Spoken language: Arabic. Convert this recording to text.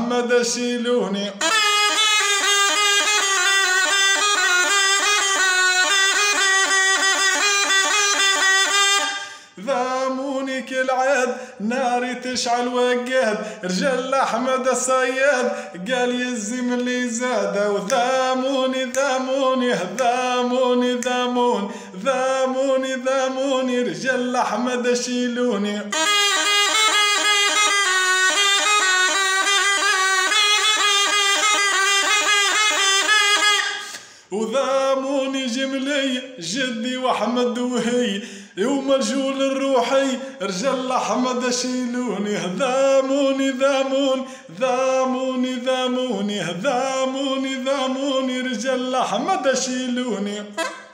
احمد شيلوني. ذاموني كل عاد ناري تشعل وقاد، رجال احمد الصياد قال يزم اللي زاد. وذاموني ذاموني ذاموني ذامون ذاموني ذاموني رجال احمد شيلوني. وذاموني جملي جدي واحمد وهي ومرجول الروحي رجال احمد شيلوني. ذاموني ذامون ذاموني ذاموني ذاموني ذاموني رجال احمد شيلوني.